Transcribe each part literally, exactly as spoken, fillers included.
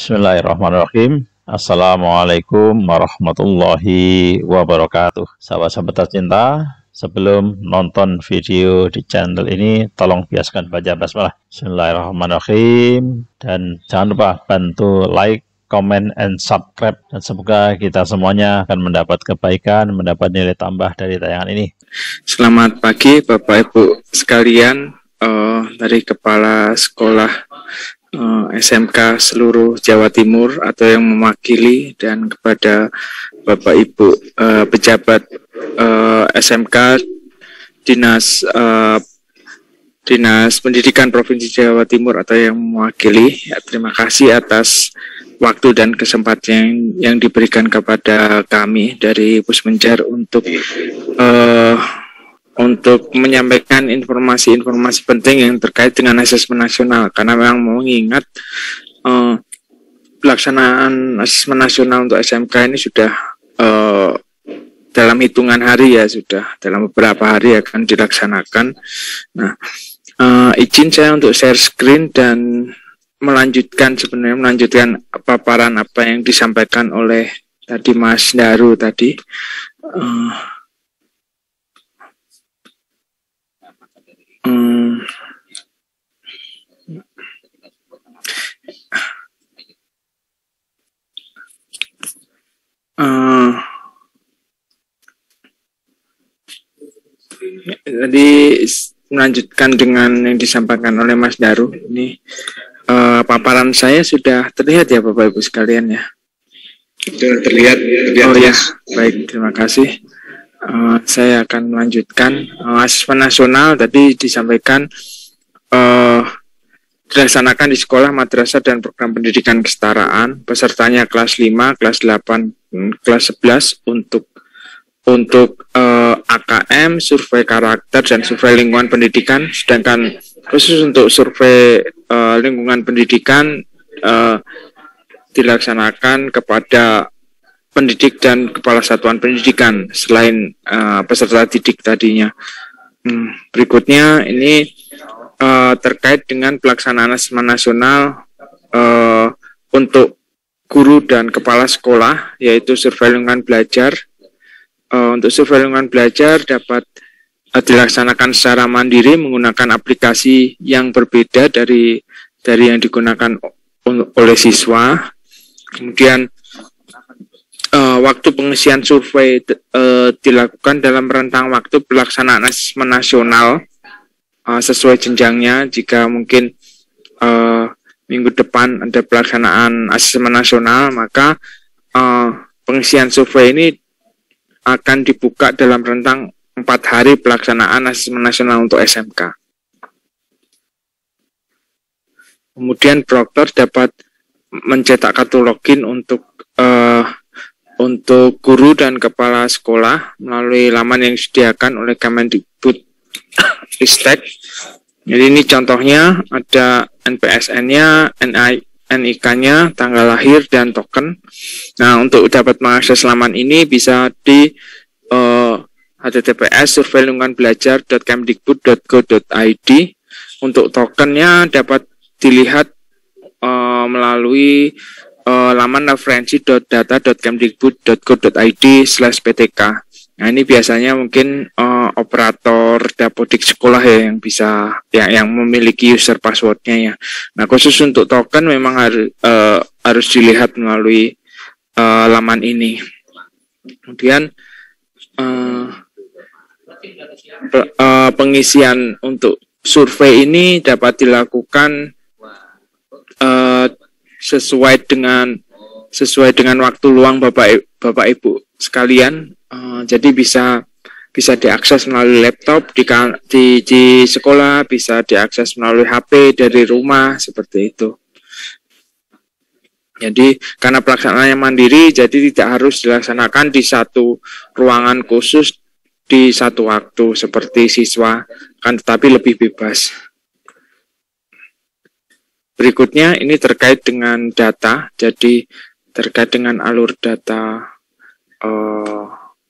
Bismillahirrahmanirrahim. Assalamualaikum warahmatullahi wabarakatuh. Sahabat-sahabat tercinta, sebelum nonton video di channel ini, tolong biasakan baca basmalah. Bismillahirrahmanirrahim. Dan jangan lupa bantu like, comment, and subscribe. Dan semoga kita semuanya akan mendapat kebaikan, mendapat nilai tambah dari tayangan ini. Selamat pagi Bapak Ibu sekalian, uh, dari Kepala Sekolah Uh, S M K seluruh Jawa Timur atau yang mewakili, dan kepada Bapak Ibu uh, pejabat uh, S M K Dinas uh, Dinas Pendidikan Provinsi Jawa Timur atau yang mewakili, ya, terima kasih atas waktu dan kesempatan yang, yang diberikan kepada kami dari Pusmenjar untuk uh, untuk menyampaikan informasi-informasi penting yang terkait dengan asesmen nasional, karena memang mengingat uh, pelaksanaan asesmen nasional untuk S M K ini sudah uh, dalam hitungan hari, ya, sudah dalam beberapa hari akan dilaksanakan. Nah, uh, izin saya untuk share screen dan melanjutkan sebenarnya melanjutkan paparan apa yang disampaikan oleh tadi Mas Daru tadi. Uh, Hmm. Uh, Jadi melanjutkan dengan yang disampaikan oleh Mas Daru ini, uh, paparan saya sudah terlihat ya Bapak Ibu sekalian, ya? Sudah terlihat, terlihat. Oh ya, baik, terima kasih. Uh, saya akan melanjutkan uh, asesmen nasional tadi disampaikan uh, dilaksanakan di sekolah, madrasah, dan program pendidikan kesetaraan. Pesertanya kelas lima, kelas delapan, kelas sebelas untuk untuk uh, A K M, survei karakter, dan survei lingkungan pendidikan. Sedangkan khusus untuk survei uh, lingkungan pendidikan uh, dilaksanakan kepada pendidik dan kepala satuan pendidikan selain uh, peserta didik tadinya. Hmm, berikutnya ini uh, terkait dengan pelaksanaan asesmen nasional uh, untuk guru dan kepala sekolah, yaitu survei lingkungan belajar. Uh, untuk survei lingkungan belajar dapat uh, dilaksanakan secara mandiri menggunakan aplikasi yang berbeda dari dari yang digunakan oleh siswa. Kemudian Uh, waktu pengisian survei uh, dilakukan dalam rentang waktu pelaksanaan asesmen nasional uh, sesuai jenjangnya. Jika mungkin uh, minggu depan ada pelaksanaan asesmen nasional, maka uh, pengisian survei ini akan dibuka dalam rentang empat hari pelaksanaan asesmen nasional untuk S M K. Kemudian proktor dapat mencetak kartu login untuk uh, untuk guru dan kepala sekolah melalui laman yang disediakan oleh Kemendikbud Ristek. Jadi ini contohnya, ada N P S N-nya, N I K-nya, tanggal lahir, dan token. Nah, untuk dapat mengakses laman ini bisa di uh, h t t p s survei lingkungan belajar dot kemdikbud dot go dot i d. Untuk tokennya dapat dilihat uh, melalui Uh, laman referensi dot data dot kemdikbud dot go dot i d slash p t k. Nah, ini biasanya mungkin uh, operator dapodik sekolah ya yang bisa ya, yang memiliki user passwordnya, ya. Nah, khusus untuk token memang harus uh, harus dilihat melalui uh, laman ini. Kemudian uh, pe, uh, pengisian untuk survei ini dapat dilakukan uh, sesuai dengan sesuai dengan waktu luang Bapak Bapak Ibu sekalian. Uh, jadi bisa bisa diakses melalui laptop di, di di sekolah, bisa diakses melalui H P dari rumah, seperti itu. Jadi karena pelaksanaannya mandiri, jadi tidak harus dilaksanakan di satu ruangan khusus di satu waktu seperti siswa, kan, tetapi lebih bebas. Berikutnya ini terkait dengan data, jadi terkait dengan alur data, uh,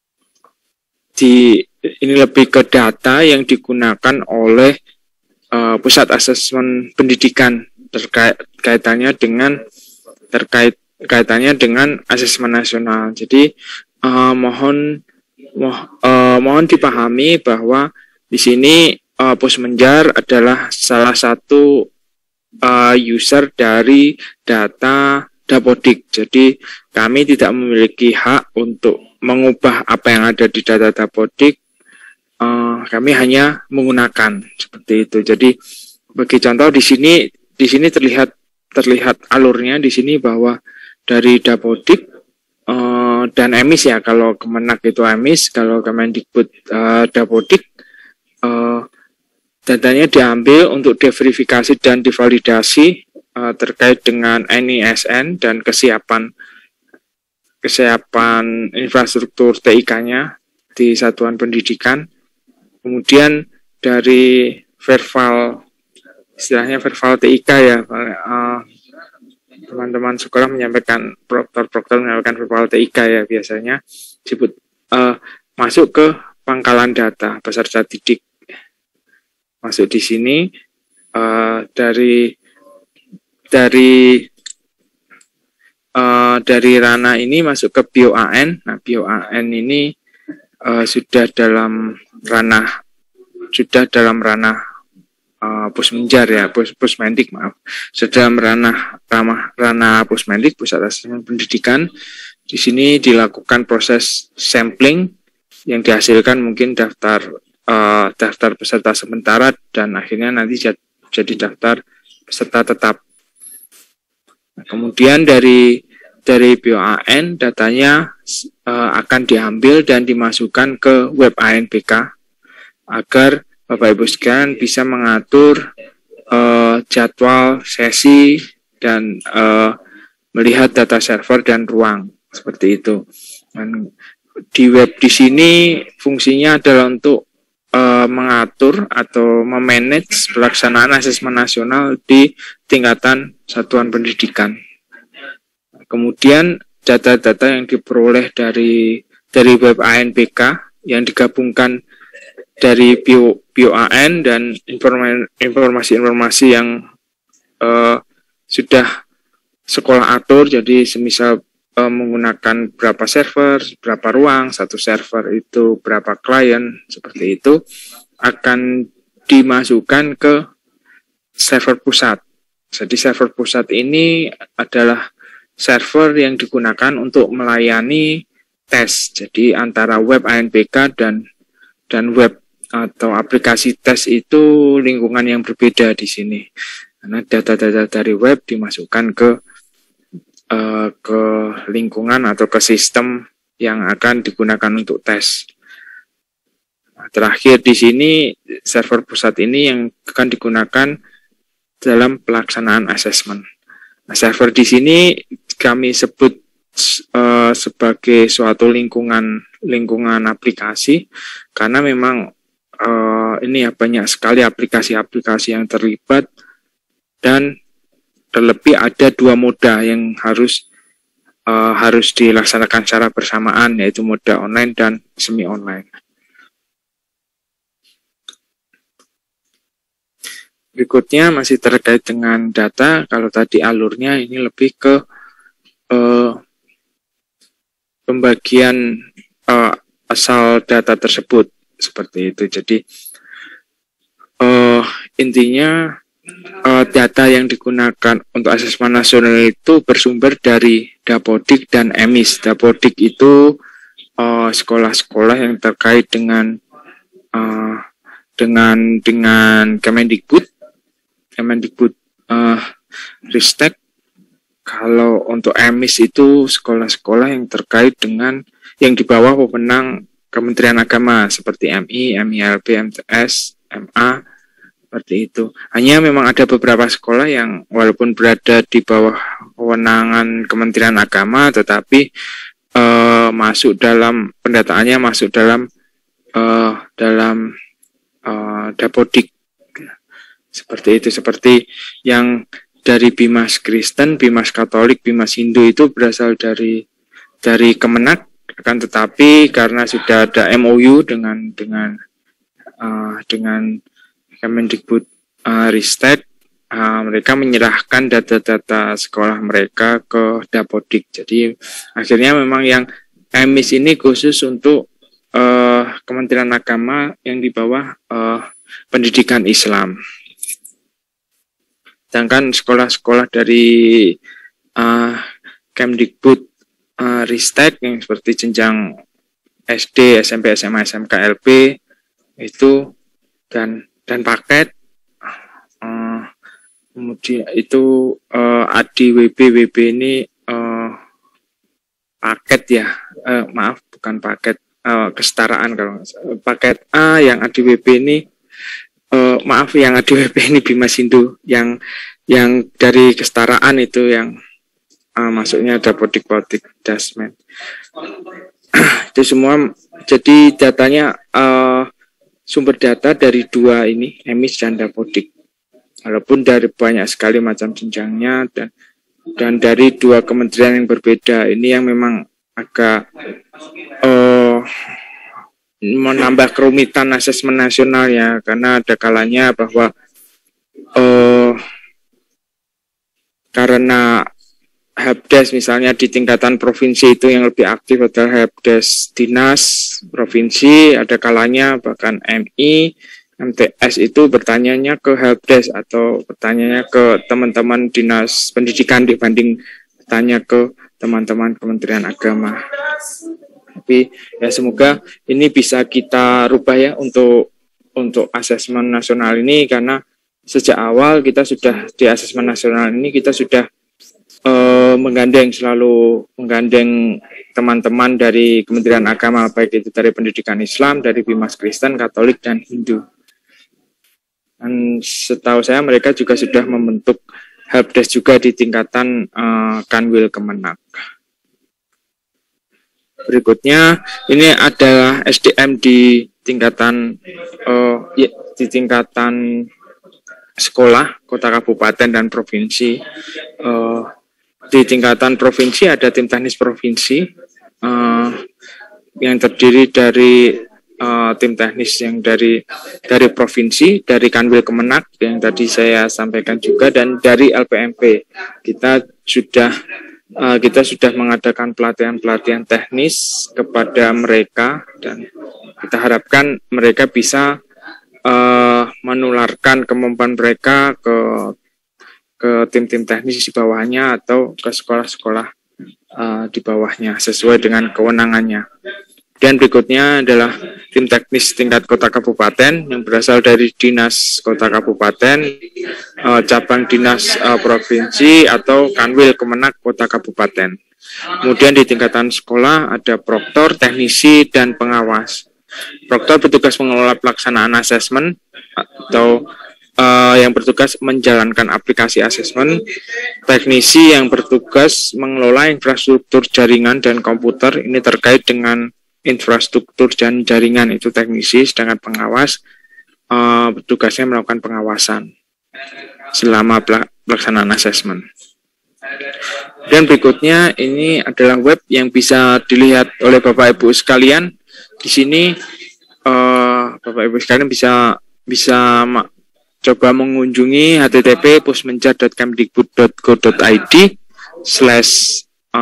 di ini lebih ke data yang digunakan oleh uh, Pusat Asesmen Pendidikan terkait kaitannya dengan terkait kaitannya dengan asesmen nasional. Jadi uh, mohon moh, uh, mohon dipahami bahwa di sini uh, Pusmenjar adalah salah satu uh, user dari data Dapodik. Jadi kami tidak memiliki hak untuk mengubah apa yang ada di data Dapodik. Uh, kami hanya menggunakan seperti itu. Jadi bagi contoh di sini di sini terlihat terlihat alurnya di sini bahwa dari Dapodik uh, dan Emis ya, kalau Kemenak itu Emis, kalau Kemendikbud uh, Dapodik, uh, datanya diambil untuk diverifikasi dan divalidasi uh, terkait dengan N I S N dan kesiapan kesiapan infrastruktur T I K-nya di satuan pendidikan. Kemudian dari verbal, istilahnya verbal T I K ya, uh, teman-teman sekolah menyampaikan, proktor-proktor menyampaikan verbal T I K ya biasanya disebut uh, masuk ke pangkalan data peserta didik. Masuk di sini uh, dari dari uh, dari ranah ini masuk ke B O A N. Nah, B O A N ini uh, sudah dalam ranah sudah dalam ranah Uh, Pusmenjar ya, Pus, Pusmendik maaf, sedang ranah ramah ranah Pusmendik, Pusat Asesmen Pendidikan. Di sini dilakukan proses sampling yang dihasilkan mungkin daftar uh, daftar peserta sementara dan akhirnya nanti jad, jadi daftar peserta tetap. Nah, kemudian dari dari B O A N datanya uh, akan diambil dan dimasukkan ke web A N B K agar Bapak Ibu sekalian bisa mengatur uh, jadwal sesi dan uh, melihat data server dan ruang seperti itu. Dan di web di sini fungsinya adalah untuk uh, mengatur atau memanage pelaksanaan asesmen nasional di tingkatan satuan pendidikan. Kemudian data-data yang diperoleh dari dari web A N B K yang digabungkan dari B O A N dan informasi-informasi yang uh, sudah sekolah atur, jadi semisal uh, menggunakan berapa server, berapa ruang, satu server itu berapa klien, seperti itu, akan dimasukkan ke server pusat. Jadi server pusat ini adalah server yang digunakan untuk melayani tes, jadi antara web A N B K dan dan web atau aplikasi tes itu lingkungan yang berbeda di sini. Karena data-data dari web dimasukkan ke uh, ke lingkungan atau ke sistem yang akan digunakan untuk tes. Nah, terakhir di sini server pusat ini yang akan digunakan dalam pelaksanaan asesmen. Nah, server di sini kami sebut uh, sebagai suatu lingkungan lingkungan aplikasi karena memang Uh, ini ya banyak sekali aplikasi-aplikasi yang terlibat dan terlebih ada dua moda yang harus uh, harus dilaksanakan secara bersamaan, yaitu moda online dan semi online. Berikutnya masih terkait dengan data. Kalau tadi alurnya ini lebih ke uh, pembagian uh, asal data tersebut. Seperti itu. Jadi uh, intinya uh, data yang digunakan untuk asesmen nasional itu bersumber dari Dapodik dan Emis. Dapodik itu sekolah-sekolah uh, yang terkait dengan uh, dengan dengan Kemendikbud, Kemendikbud uh, Ristek. Kalau untuk Emis itu sekolah-sekolah yang terkait dengan yang di bawah wewenang Kementerian Agama seperti M I, M I L B, M T S, M A, seperti itu. Hanya memang ada beberapa sekolah yang walaupun berada di bawah kewenangan Kementerian Agama, tetapi uh, masuk dalam pendataannya masuk dalam uh, dalam uh, Dapodik. Seperti itu, seperti yang dari Bimas Kristen, Bimas Katolik, Bimas Hindu itu berasal dari dari Kemenak. Akan tetapi karena sudah ada M O U dengan dengan uh, dengan Kemendikbud uh, Ristek, uh, mereka menyerahkan data-data sekolah mereka ke Dapodik. Jadi akhirnya memang yang E M I S ini khusus untuk uh, Kementerian Agama yang di bawah uh, pendidikan Islam. Sedangkan sekolah-sekolah dari uh, Kemdikbud uh, Ristek yang seperti jenjang S D, S M P, S M A, S M K, L P itu dan dan paket uh, kemudian itu uh, A D W B W B ini uh, paket ya uh, maaf bukan paket uh, kesetaraan kalau uh, paket A yang A D W B ini uh, maaf yang A D W B ini Bima Sindu yang yang dari kesetaraan itu yang uh, masuknya Dapodik-Podik Dasmen itu semua. Jadi datanya uh, sumber data dari dua ini E M I S dan Dapodik, walaupun dari banyak sekali macam jenjangnya dan dan dari dua kementerian yang berbeda ini yang memang agak uh, menambah kerumitan asesmen nasional ya, karena ada kalanya bahwa uh, karena Helpdesk misalnya di tingkatan provinsi itu yang lebih aktif adalah Helpdesk dinas provinsi, ada kalanya bahkan M I, M T S itu bertanyanya ke Helpdesk atau bertanyanya ke teman-teman dinas pendidikan dibanding bertanya ke teman-teman Kementerian Agama. Tapi ya semoga ini bisa kita rubah ya untuk untuk asesmen nasional ini, karena sejak awal kita sudah di asesmen nasional ini kita sudah Uh, menggandeng selalu menggandeng teman-teman dari Kementerian Agama, baik itu dari pendidikan Islam, dari Bimas Kristen, Katolik, dan Hindu. Dan setahu saya mereka juga sudah membentuk helpdesk juga di tingkatan uh, Kanwil Kemenak. Berikutnya ini adalah S D M di tingkatan uh, ya, di tingkatan sekolah, kota, kabupaten, dan provinsi. Uh, Di tingkatan provinsi ada tim teknis provinsi uh, yang terdiri dari uh, tim teknis yang dari dari provinsi, dari Kanwil Kemenak yang tadi saya sampaikan juga, dan dari L P M P. Kita sudah uh, kita sudah mengadakan pelatihan-pelatihan teknis kepada mereka dan kita harapkan mereka bisa uh, menularkan kemampuan mereka ke ke tim-tim teknis di bawahnya atau ke sekolah-sekolah uh, di bawahnya sesuai dengan kewenangannya. Dan berikutnya adalah tim teknis tingkat kota kabupaten yang berasal dari dinas kota kabupaten, uh, cabang dinas uh, provinsi atau Kanwil Kemenak kota kabupaten. Kemudian di tingkatan sekolah ada proktor, teknisi, dan pengawas. Proktor bertugas mengelola pelaksanaan asesmen atau Uh, yang bertugas menjalankan aplikasi asesmen, teknisi yang bertugas mengelola infrastruktur jaringan dan komputer, ini terkait dengan infrastruktur dan jaringan itu teknisi, sedangkan pengawas uh, bertugasnya melakukan pengawasan selama pelaksanaan asesmen. Dan berikutnya ini adalah web yang bisa dilihat oleh Bapak Ibu sekalian. Di sini uh, Bapak Ibu sekalian bisa bisa coba mengunjungi h t t p pusmenja dot kemdikbud dot go dot i d slash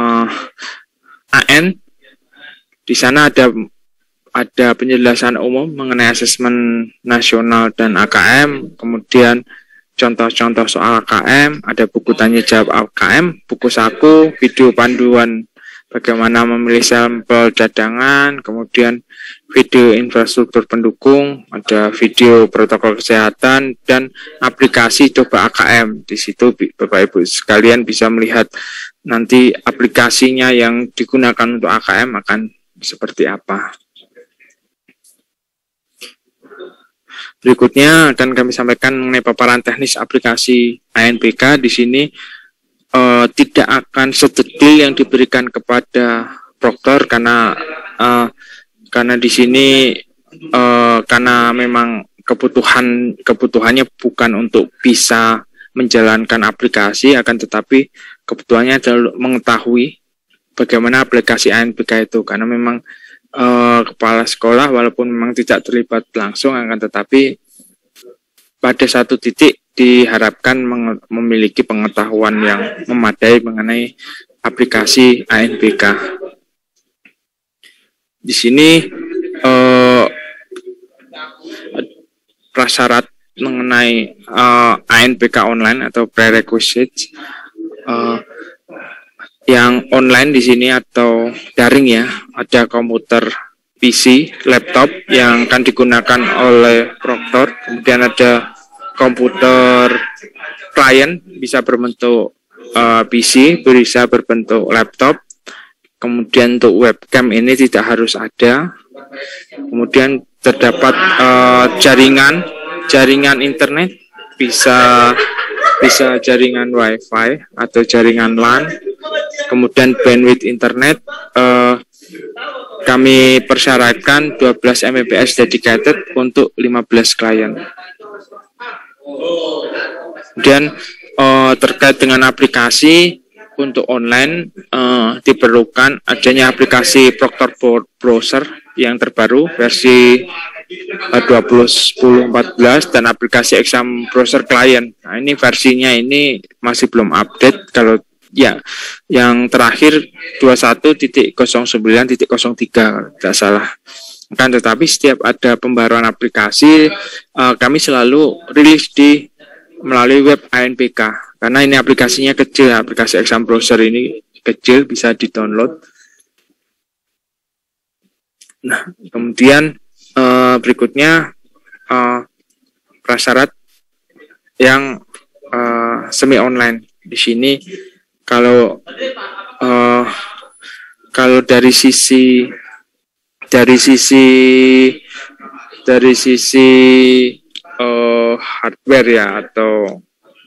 an. Di sana ada ada penjelasan umum mengenai asesmen nasional dan A K M, kemudian contoh-contoh soal A K M, ada buku tanya jawab A K M, buku saku, video panduan bagaimana memilih sampel cadangan, kemudian video infrastruktur pendukung, ada video protokol kesehatan, dan aplikasi coba A K M. Di situ Bapak Ibu sekalian bisa melihat nanti aplikasinya yang digunakan untuk A K M akan seperti apa. Berikutnya akan kami sampaikan mengenai paparan teknis aplikasi A N P K. Di sini Uh, tidak akan sedetil yang diberikan kepada proktor karena uh, karena di sini uh, karena memang kebutuhan kebutuhannya bukan untuk bisa menjalankan aplikasi, akan tetapi kebutuhannya adalah mengetahui bagaimana aplikasi A N P K itu, karena memang uh, kepala sekolah walaupun memang tidak terlibat langsung, akan tetapi pada satu titik diharapkan memiliki pengetahuan yang memadai mengenai aplikasi A N P K. Di sini eh, prasyarat mengenai uh, A N P K online atau prerequisites uh, yang online di sini atau daring ya, ada komputer P C, laptop yang akan digunakan oleh proktor, kemudian ada komputer klien bisa berbentuk uh, P C, bisa berbentuk laptop, kemudian untuk webcam ini tidak harus ada, kemudian terdapat uh, jaringan jaringan internet, bisa bisa jaringan WiFi atau jaringan LAN, kemudian bandwidth internet eh, kami persyaratkan dua belas megabit per second dedicated untuk lima belas klien. Kemudian eh, terkait dengan aplikasi untuk online eh, diperlukan adanya aplikasi Proctor Browser yang terbaru versi dua puluh sepuluh empat belas dan aplikasi Exam Browser Client. Nah, ini versinya ini masih belum update. Kalau ya yang terakhir dua puluh satu titik nol sembilan titik nol tiga tidak salah. Kan tetapi setiap ada pembaruan aplikasi uh, kami selalu rilis di melalui web A N P K karena ini aplikasinya kecil, aplikasi Exam Browser ini kecil, bisa di-download. Nah, kemudian Uh, berikutnya uh, prasyarat yang uh, semi online di sini. Kalau uh, kalau dari sisi dari sisi dari sisi uh, hardware ya atau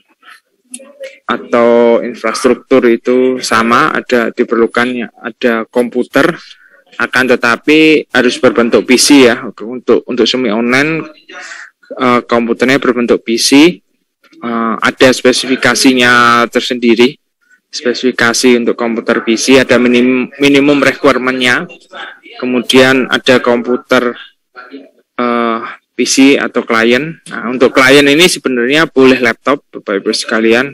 atau infrastruktur itu sama, ada diperlukannya ada komputer, akan tetapi harus berbentuk P C ya. Untuk untuk semi online uh, komputernya berbentuk P C, uh, ada spesifikasinya tersendiri. Spesifikasi untuk komputer P C ada minim, minimum requirement-nya. Kemudian ada komputer uh, P C atau klien. Nah, untuk klien ini sebenarnya boleh laptop, Bapak Ibu sekalian.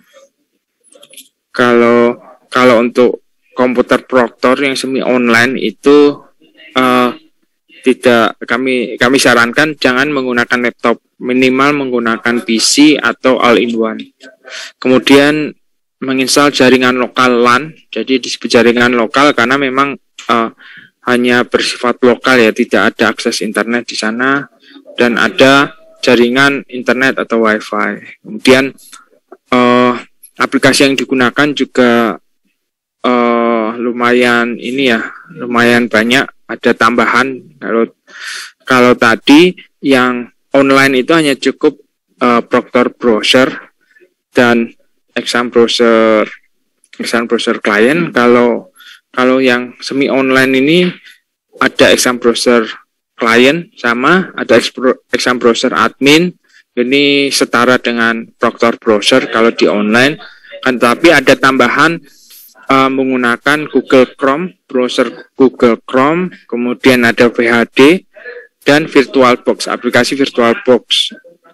Kalau kalau untuk komputer proktor yang semi online itu uh, tidak kami kami sarankan jangan menggunakan laptop, minimal menggunakan P C atau all-in-one. Kemudian menginstal jaringan lokal LAN, jadi disebut jaringan lokal karena memang uh, hanya bersifat lokal ya, tidak ada akses internet di sana dan ada jaringan internet atau WiFi. Kemudian uh, aplikasi yang digunakan juga Uh, lumayan ini ya, lumayan banyak, ada tambahan. Kalau kalau tadi yang online itu hanya cukup uh, Proctor Browser dan Exam Browser Exam Browser Client. Kalau kalau yang semi online ini ada Exam Browser Client sama, ada Exam Browser Admin. Ini setara dengan Proctor Browser kalau di online. Kan tapi ada tambahan Uh, menggunakan Google Chrome, browser Google Chrome, kemudian ada V H D dan VirtualBox, aplikasi VirtualBox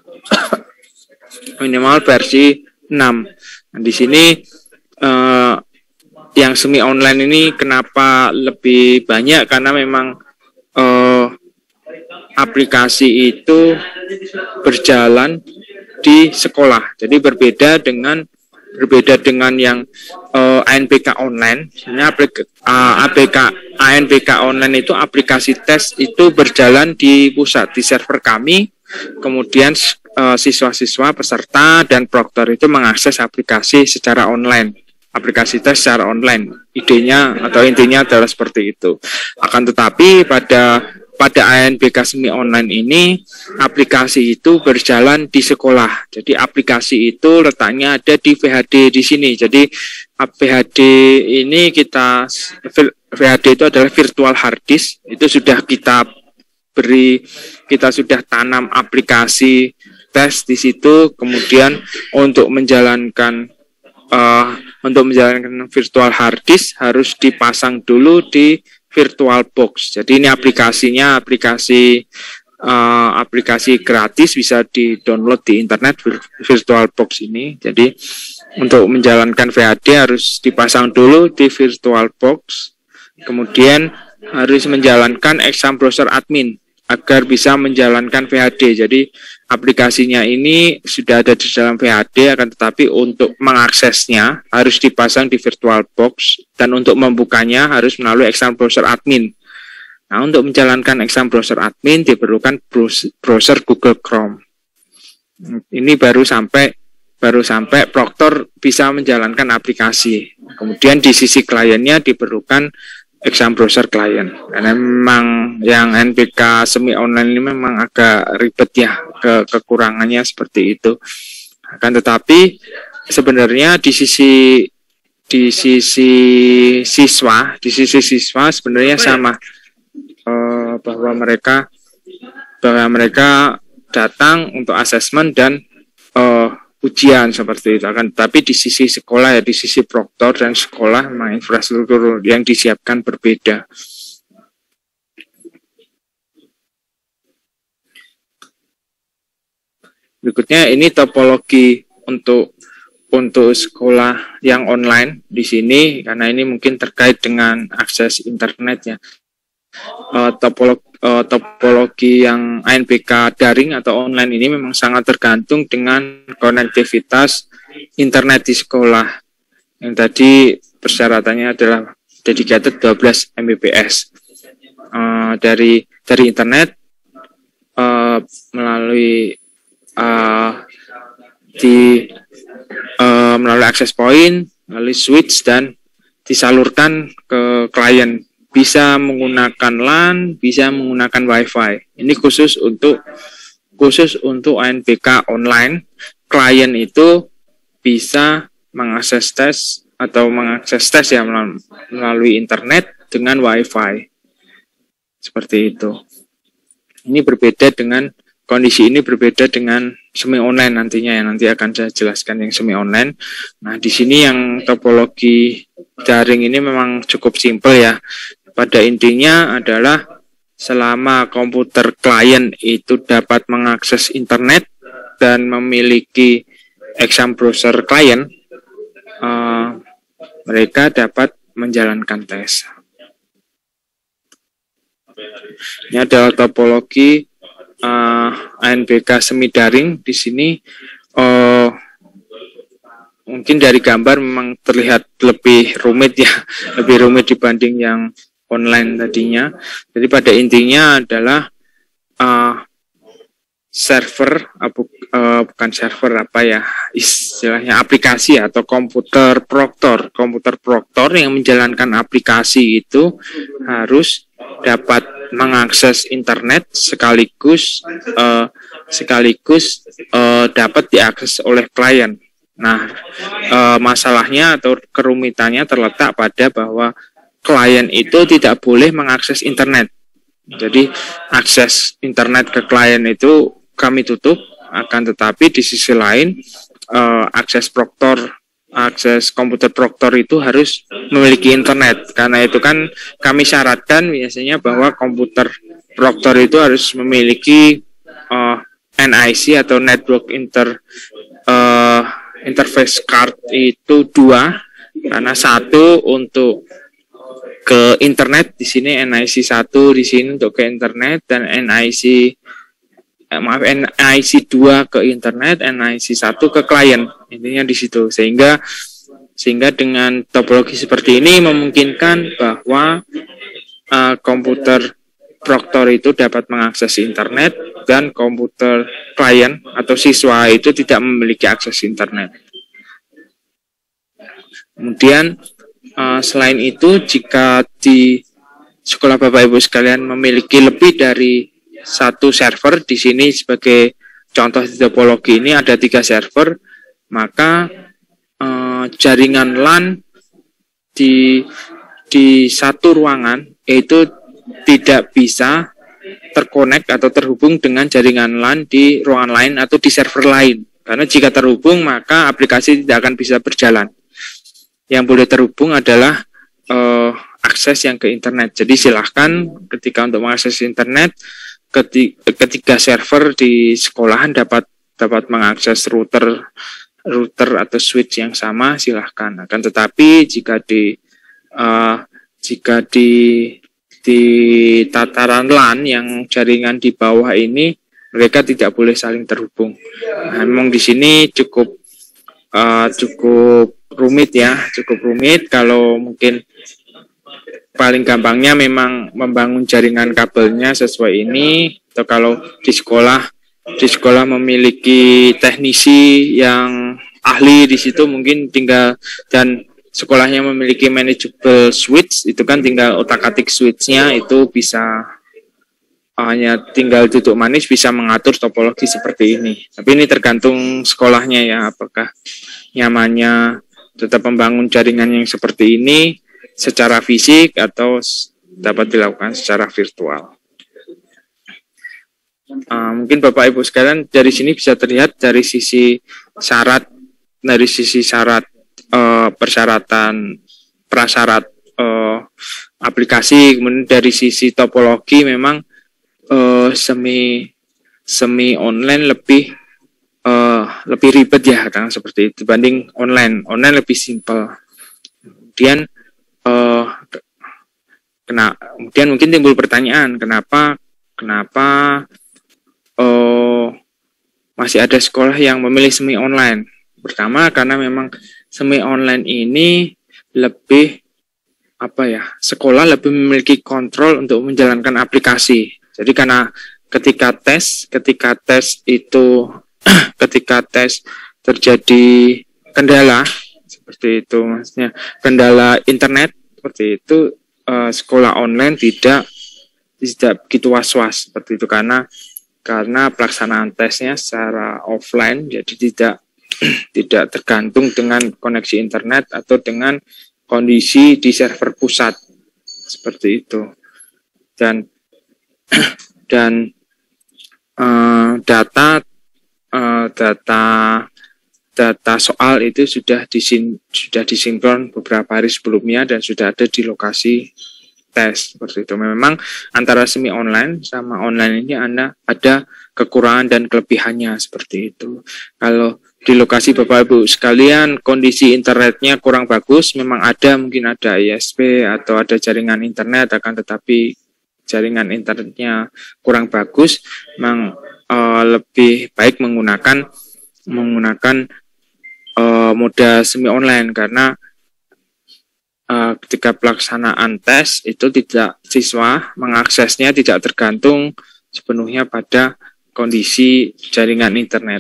minimal versi enam. Nah, di sini uh, yang semi online ini kenapa lebih banyak karena memang uh, aplikasi itu berjalan di sekolah, jadi berbeda dengan berbeda dengan yang uh, A N P K online. Sebenarnya uh, A P K A N P K online itu aplikasi tes itu berjalan di pusat, di server kami. Kemudian uh, siswa-siswa peserta dan proktor itu mengakses aplikasi secara online, aplikasi tes secara online. Idenya atau intinya adalah seperti itu. Akan tetapi pada pada A N P K semi online ini aplikasi itu berjalan di sekolah. Jadi aplikasi itu letaknya ada di V H D di sini. Jadi V H D ini kita V H D itu adalah virtual hard disk. Itu sudah kita beri, kita sudah tanam aplikasi tes di situ. Kemudian untuk menjalankan uh, untuk menjalankan virtual hard disk harus dipasang dulu di VirtualBox. Jadi ini aplikasinya aplikasi uh, aplikasi gratis bisa di-download di internet, VirtualBox ini. Jadi untuk menjalankan V H D harus dipasang dulu di VirtualBox, kemudian harus menjalankan exam browser admin agar bisa menjalankan V H D. Jadi aplikasinya ini sudah ada di dalam V H D, akan tetapi untuk mengaksesnya harus dipasang di VirtualBox, dan untuk membukanya harus melalui exam browser admin. Nah, untuk menjalankan exam browser admin diperlukan browser Google Chrome. Ini baru sampai baru sampai Proctor bisa menjalankan aplikasi. Kemudian di sisi kliennya diperlukan exam browser client. Karena memang yang N P K semi online ini memang agak ribet ya, ke kekurangannya seperti itu. Akan tetapi sebenarnya di sisi di sisi siswa, di sisi siswa sebenarnya sama, uh, bahwa mereka bahwa mereka datang untuk asesmen dan uh, ujian seperti itu. Akan tetapi di sisi sekolah ya, di sisi proktor dan sekolah memang infrastruktur yang disiapkan berbeda. Berikutnya ini topologi untuk untuk sekolah yang online di sini, karena ini mungkin terkait dengan akses internet ya. Uh, topologi, uh, topologi yang A N P K daring atau online ini memang sangat tergantung dengan konektivitas internet di sekolah, yang tadi persyaratannya adalah dedicated dua belas megabit uh, dari dari internet uh, melalui uh, di uh, melalui access point, melalui switch, dan disalurkan ke klien. Bisa menggunakan LAN, bisa menggunakan WiFi. Ini khusus untuk khusus untuk A N P K online. Klien itu bisa mengakses tes atau mengakses tes ya melalui internet dengan WiFi. Seperti itu. Ini berbeda dengan kondisi ini berbeda dengan semi online nantinya ya, nanti akan saya jelaskan yang semi online. Nah, di sini yang topologi daring ini memang cukup simpel ya. Pada intinya adalah selama komputer klien itu dapat mengakses internet dan memiliki exam browser klien, uh, mereka dapat menjalankan tes. Ini adalah topologi uh, A N P K semi daring. Di sini uh, mungkin dari gambar memang terlihat lebih rumit ya, lebih rumit dibanding yang online tadinya. Jadi pada intinya adalah uh, server, uh, bu, uh, bukan server apa ya, istilahnya aplikasi atau komputer proktor. Komputer proktor yang menjalankan aplikasi itu harus dapat mengakses internet sekaligus uh, sekaligus uh, dapat diakses oleh klien. Nah, uh, masalahnya atau kerumitannya terletak pada bahwa klien itu tidak boleh mengakses internet. Jadi akses internet ke klien itu kami tutup, akan tetapi di sisi lain uh, akses proktor, akses komputer proktor itu harus memiliki internet. Karena itu kan kami syaratkan biasanya bahwa komputer proktor itu harus memiliki uh, N I C atau network inter uh, interface card itu dua, karena satu untuk ke internet, di sini N I C satu di sini untuk ke internet, dan N I C eh, maaf N I C dua ke internet, N I C satu ke klien. Intinya di situ. Sehingga sehingga dengan topologi seperti ini memungkinkan bahwa uh, komputer proktor itu dapat mengakses internet dan komputer klien atau siswa itu tidak memiliki akses internet. Kemudian Uh, selain itu, jika di sekolah Bapak Ibu sekalian memiliki lebih dari satu server, di sini sebagai contoh di topologi ini ada tiga server, maka uh, jaringan LAN di di satu ruangan itu tidak bisa terkonek atau terhubung dengan jaringan LAN di ruangan lain atau di server lain. Karena jika terhubung, maka aplikasi tidak akan bisa berjalan. Yang boleh terhubung adalah uh, akses yang ke internet. Jadi silahkan ketika untuk mengakses internet, ketiga, ketiga server di sekolahan dapat dapat mengakses router router atau switch yang sama, silahkan. Akan tetapi jika di uh, jika di di tataran LAN yang jaringan di bawah ini, mereka tidak boleh saling terhubung. Nah, memang di sini cukup uh, cukup rumit ya, cukup rumit. Kalau mungkin paling gampangnya memang membangun jaringan kabelnya sesuai ini, atau kalau di sekolah di sekolah memiliki teknisi yang ahli di situ, mungkin tinggal, dan sekolahnya memiliki manageable switch, itu kan tinggal otak-atik switchnya, itu bisa hanya tinggal duduk manis bisa mengatur topologi seperti ini. Tapi ini tergantung sekolahnya ya, apakah nyamannya tetap membangun jaringan yang seperti ini secara fisik atau dapat dilakukan secara virtual. Uh, mungkin Bapak Ibu sekalian dari sini bisa terlihat dari sisi syarat dari sisi syarat uh, persyaratan prasyarat uh, aplikasi, kemudian dari sisi topologi memang uh, semi semi online lebih uh, lebih ribet ya, kan seperti itu dibanding online. Online lebih simpel. Kemudian uh, kena kemudian mungkin timbul pertanyaan, kenapa kenapa Oh, masih ada sekolah yang memilih semi online. Pertama, karena memang semi online ini lebih apa ya, sekolah lebih memiliki kontrol untuk menjalankan aplikasi. Jadi karena ketika tes, ketika tes itu ketika tes terjadi kendala seperti itu, maksudnya kendala internet seperti itu, eh, sekolah online tidak tidak begitu was-was seperti itu, karena karena pelaksanaan tesnya secara offline, jadi tidak tidak tergantung dengan koneksi internet atau dengan kondisi di server pusat seperti itu. Dan dan uh, data uh, data data soal itu sudah disin sudah disinkron beberapa hari sebelumnya dan sudah ada di lokasi tes seperti itu. Memang antara semi online sama online ini Anda ada kekurangan dan kelebihannya seperti itu. Kalau di lokasi Bapak Ibu sekalian kondisi internetnya kurang bagus, memang ada mungkin ada I S P atau ada jaringan internet, akan tetapi jaringan internetnya kurang bagus, memang uh, lebih baik menggunakan menggunakan uh, moda semi online, karena Uh, ketika pelaksanaan tes itu tidak, siswa mengaksesnya tidak tergantung sepenuhnya pada kondisi jaringan internet.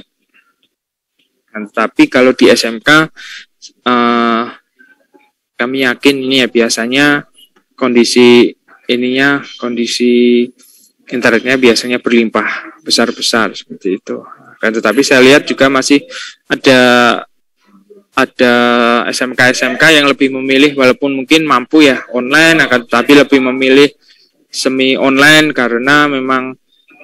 Dan, tapi kalau di S M K uh, kami yakin ini ya biasanya kondisi ininya kondisi internetnya biasanya berlimpah besar-besar seperti itu. Dan tetapi saya lihat juga masih ada ada S M K S M K yang lebih memilih, walaupun mungkin mampu ya online, akan tetapi lebih memilih semi online karena memang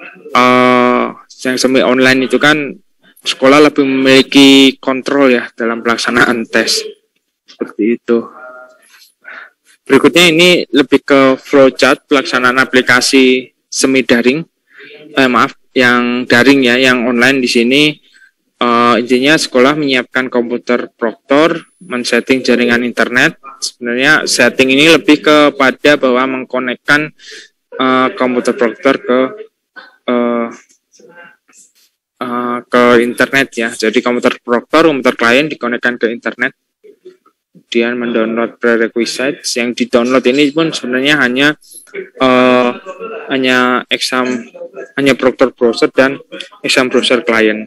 uh, yang semi online itu kan sekolah lebih memiliki kontrol ya dalam pelaksanaan tes seperti itu. Berikutnya ini lebih ke flowchart pelaksanaan aplikasi semi daring, eh, maaf yang daring ya, yang online di sini. Uh, intinya sekolah menyiapkan komputer proktor, men-setting jaringan internet. Sebenarnya setting ini lebih kepada bahwa mengkonekkan uh, komputer proktor ke uh, uh, ke internet ya. Jadi komputer proktor, komputer klien dikonekkan ke internet. Kemudian mendownload prerequisites. Yang di-download ini pun sebenarnya hanya uh, hanya exam hanya proktor browser dan exam browser client.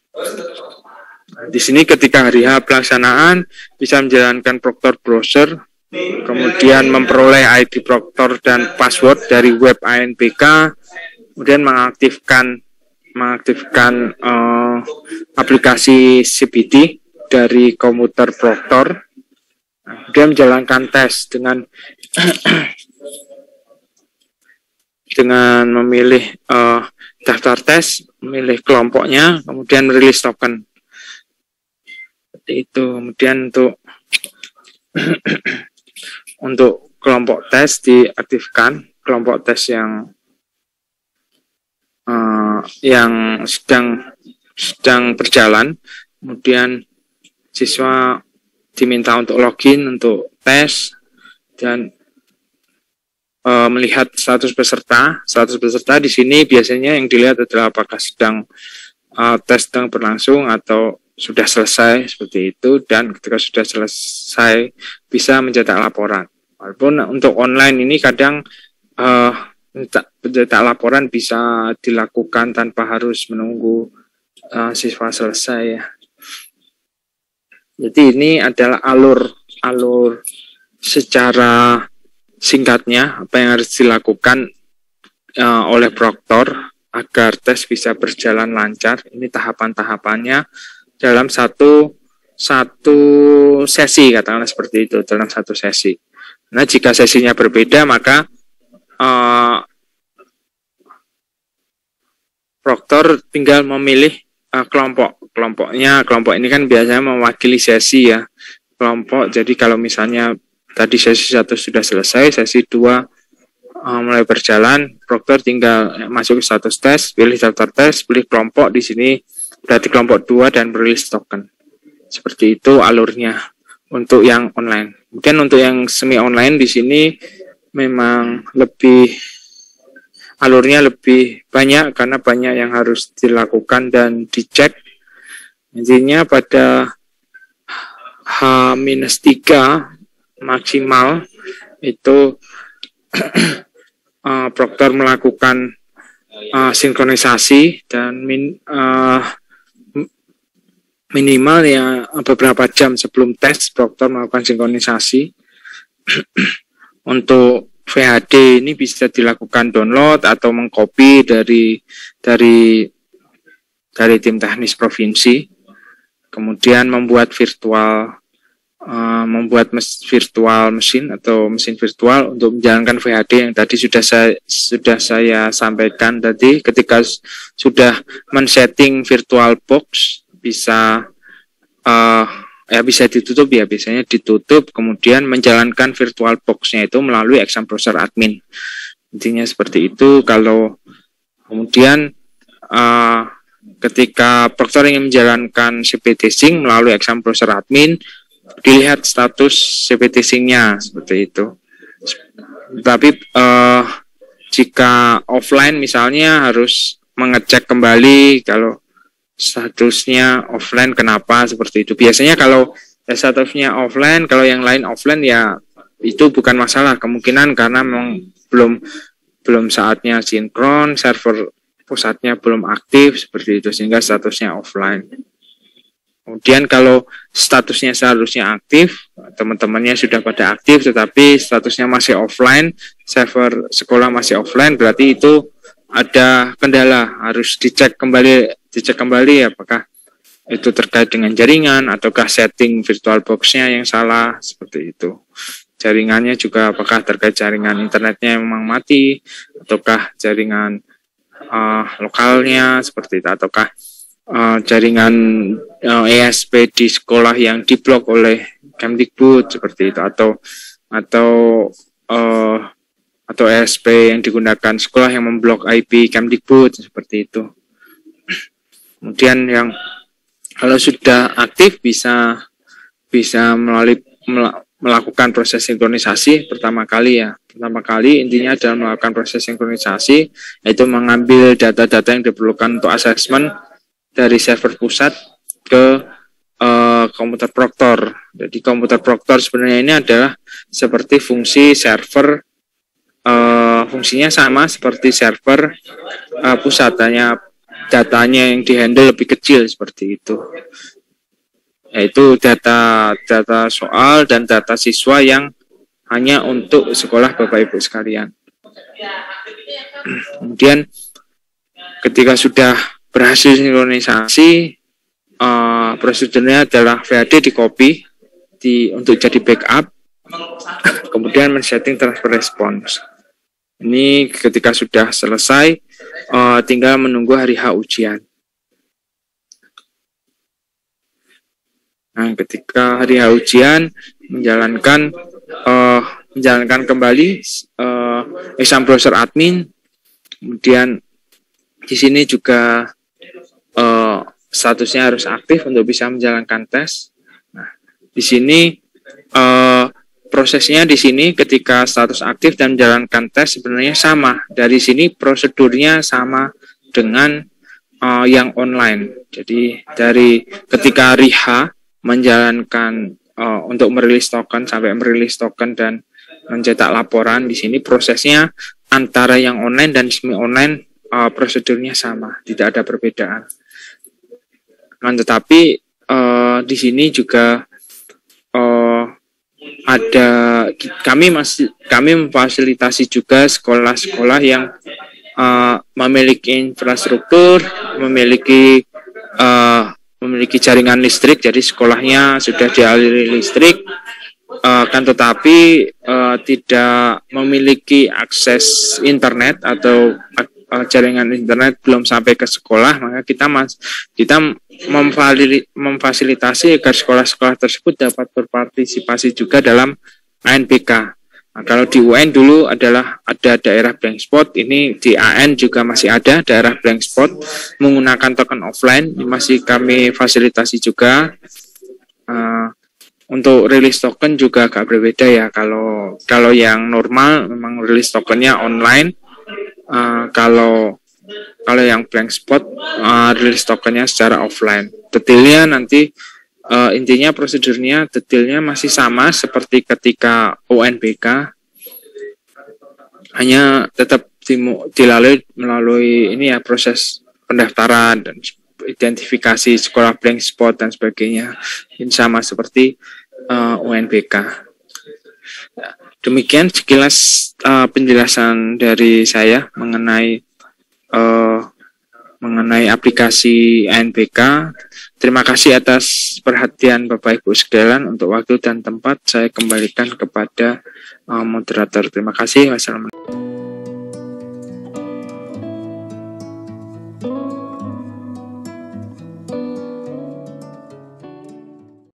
Di sini ketika hari H pelaksanaan bisa menjalankan proktor browser, kemudian memperoleh I D proktor dan password dari web A N B K, kemudian mengaktifkan mengaktifkan uh, aplikasi C B D dari komputer proktor, kemudian menjalankan tes dengan dengan memilih uh, daftar tes, memilih kelompoknya, kemudian merilis token. Seperti itu. Kemudian untuk untuk kelompok tes diaktifkan, kelompok tes yang uh, yang sedang sedang berjalan. Kemudian siswa diminta untuk login, untuk tes, dan uh, melihat status peserta. Status peserta di sini biasanya yang dilihat adalah apakah sedang uh, tes sedang berlangsung atau sudah selesai, seperti itu. Dan ketika sudah selesai bisa mencetak laporan. Walaupun untuk online ini kadang uh, mencetak laporan bisa dilakukan tanpa harus menunggu uh, siswa selesai ya. Jadi ini adalah alur alur secara singkatnya apa yang harus dilakukan uh, oleh proktor agar tes bisa berjalan lancar. Ini tahapan-tahapannya dalam satu satu sesi, katakanlah seperti itu, dalam satu sesi. Nah, jika sesinya berbeda maka Uh, proktor tinggal memilih uh, kelompok. Kelompoknya, kelompok ini kan biasanya mewakili sesi ya. Kelompok, jadi kalau misalnya tadi sesi satu sudah selesai, sesi dua uh, mulai berjalan, proktor tinggal masuk ke status tes, pilih daftar tes, pilih kelompok, di sini berarti kelompok dua dan rilis token. Seperti itu alurnya untuk yang online. Mungkin untuk yang semi online di sini memang lebih alurnya lebih banyak karena banyak yang harus dilakukan dan dicek. Intinya pada H minus tiga maksimal itu uh, proktor melakukan uh, sinkronisasi dan min, uh, minimal ya beberapa jam sebelum tes proktor melakukan sinkronisasi. Untuk V H D ini bisa dilakukan download atau mengcopy dari dari dari tim teknis provinsi. Kemudian membuat virtual uh, membuat mes, virtual mesin atau mesin virtual untuk menjalankan V H D yang tadi sudah saya sudah saya sampaikan tadi. Ketika sudah men-setting virtual box bisa uh, ya bisa ditutup ya, biasanya ditutup, kemudian menjalankan virtual box-nya itu melalui exam browser admin. Intinya seperti itu. Kalau kemudian uh, ketika proktor ingin menjalankan C P T Sync melalui exam browser admin, dilihat status C P T Sync-nya seperti itu. Tapi uh, jika offline misalnya harus mengecek kembali kalau statusnya offline, kenapa seperti itu. Biasanya kalau ya statusnya offline, kalau yang lain offline ya itu bukan masalah, kemungkinan karena memang belum belum saatnya sinkron, server pusatnya belum aktif seperti itu sehingga statusnya offline. Kemudian kalau statusnya seharusnya aktif, teman-temannya sudah pada aktif tetapi statusnya masih offline, server sekolah masih offline, berarti itu ada kendala, harus dicek kembali dicek kembali apakah itu terkait dengan jaringan ataukah setting virtual box-nya yang salah, seperti itu. Jaringannya juga apakah terkait jaringan internetnya yang memang mati ataukah jaringan uh, lokalnya seperti itu, ataukah uh, jaringan uh, E S P di sekolah yang diblok oleh Kemdikbud seperti itu, atau atau uh, atau E S P yang digunakan sekolah yang memblok I P Kemdikbud seperti itu. Kemudian yang kalau sudah aktif bisa bisa melalui melakukan proses sinkronisasi pertama kali ya. Pertama kali intinya adalah melakukan proses sinkronisasi, yaitu mengambil data-data yang diperlukan untuk asesmen dari server pusat ke uh, komputer proktor. Jadi komputer proktor sebenarnya ini adalah seperti fungsi server, uh, fungsinya sama seperti server uh, pusat, hanya datanya yang dihandle lebih kecil seperti itu, yaitu data data soal dan data siswa yang hanya untuk sekolah Bapak Ibu sekalian. Kemudian ketika sudah berhasil sinkronisasi, uh, prosedurnya adalah V H D di copy di untuk jadi backup, kemudian men-setting transfer response. Ini ketika sudah selesai, uh, tinggal menunggu hari H ujian. Nah, ketika hari H ujian, menjalankan uh, menjalankan kembali uh, exam browser admin, kemudian di sini juga uh, statusnya harus aktif untuk bisa menjalankan tes. Nah, di sini uh, prosesnya di sini ketika status aktif dan menjalankan tes sebenarnya sama. Dari sini prosedurnya sama dengan uh, yang online. Jadi dari ketika Riha menjalankan uh, untuk merilis token sampai merilis token dan mencetak laporan, di sini prosesnya antara yang online dan semi online uh, prosedurnya sama, tidak ada perbedaan. Nah, tetapi uh, di sini juga uh, ada kami masih kami memfasilitasi juga sekolah-sekolah yang uh, memiliki infrastruktur, memiliki uh, memiliki jaringan listrik, jadi sekolahnya sudah dialiri listrik. Uh, kan tetapi uh, tidak memiliki akses internet atau uh, jaringan internet belum sampai ke sekolah, maka kita mas kita memfasilitasi agar sekolah-sekolah tersebut dapat berpartisipasi juga dalam A N B K. Nah, kalau di U N dulu adalah ada daerah blank spot, ini di A N juga masih ada daerah blank spot menggunakan token offline, ini masih kami fasilitasi juga. Uh, Untuk rilis token juga agak berbeda ya. Kalau kalau yang normal memang rilis tokennya online. Uh, kalau kalau yang blank spot uh, rilis tokennya secara offline. Detailnya nanti uh, intinya prosedurnya detailnya masih sama seperti ketika U N B K. Hanya tetap dilalui melalui ini ya proses pendaftaran dan identifikasi sekolah blank spot dan sebagainya. Ini sama seperti Uh, U N B K. Demikian sekilas uh, penjelasan dari saya mengenai uh, mengenai aplikasi A N B K. Terima kasih atas perhatian Bapak Ibu sekalian. Untuk waktu dan tempat saya kembalikan kepada uh, moderator. Terima kasih. Wassalamualaikum.